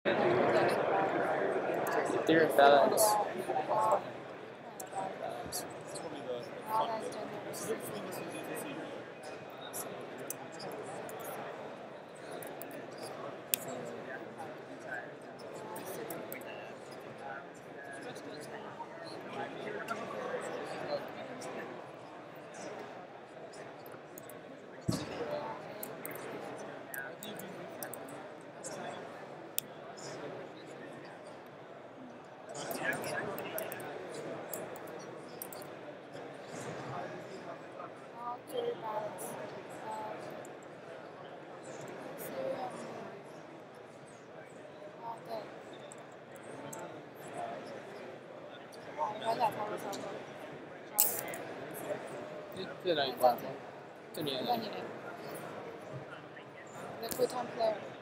Ethereum balance.这哪一关？这里。Liquid time player。